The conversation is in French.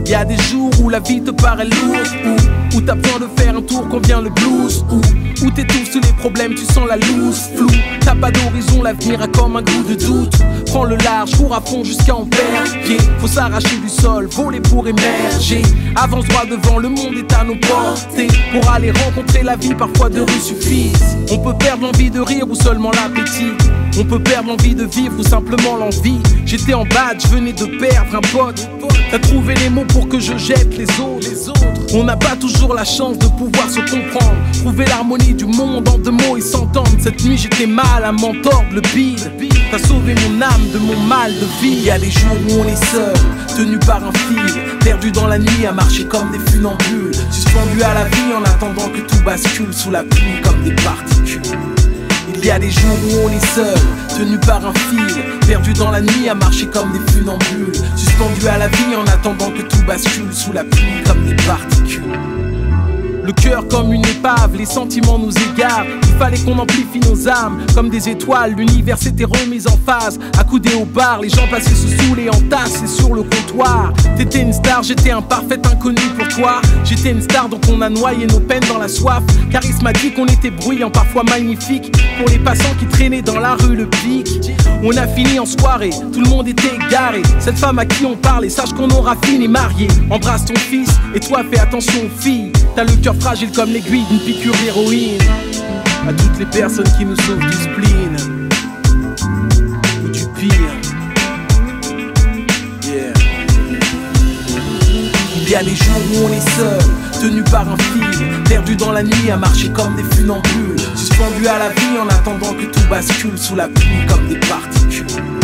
Y a des jours où la vie te paraît lourde, où t'as besoin de faire un tour quand vient le blues, où t'étouffes sous les problèmes, tu sens la loose, flou. T'as pas d'horizon, l'avenir a comme un goût de doute. Prends le large, cours à fond jusqu'à en perdre pied. Faut s'arracher du sol, voler pour émerger. Avance droit devant, le monde est à nos portées. Pour aller rencontrer la vie, parfois deux rues suffisent. On peut perdre l'envie de rire ou seulement l'appétit. On peut perdre l'envie de vivre ou simplement l'envie. J'étais en bad, je venais de perdre un pote. T'as trouvé les mots pour que je jette les autres. On n'a pas toujours la chance de pouvoir se comprendre. Trouver l'harmonie du monde en deux mots et s'entendre. Cette nuit j'étais mal à m'entendre le bide. T'as sauvé mon âme de mon mal de vie. Y a des jours où on est seul, tenu par un fil, perdu dans la nuit à marcher comme des funambules, suspendu à la vie en attendant que tout bascule sous la pluie comme des particules. Il y a des jours où on est seul, tenu par un fil, perdu dans la nuit à marcher comme des funambules, suspendu à la vie en attendant que tout bascule sous la pluie comme des particules. Le cœur comme une épave, les sentiments nous égarent. Il fallait qu'on amplifie nos âmes comme des étoiles. L'univers s'était remis en phase, accoudé au bar. Les gens passaient se saouler en tasse et sur le comptoir. T'étais une star, j'étais un parfait inconnu pour toi. J'étais une star donc on a noyé nos peines dans la soif. Charismatique, on était bruyant, parfois magnifique. Pour les passants qui traînaient dans la rue le pic. On a fini en soirée, tout le monde était égaré. Cette femme à qui on parle et sache qu'on aura fini marié. Embrasse ton fils et toi fais attention aux filles. T'as le cœur fragile comme l'aiguille d'une piqûre d'héroïne. À toutes les personnes qui nous sauvent du spleen ou du pire. Yeah. Il y a des jours où on est seul, tenu par un fil, perdu dans la nuit à marcher comme des funambules, suspendu à la vie en attendant que tout bascule sous la pluie comme des particules.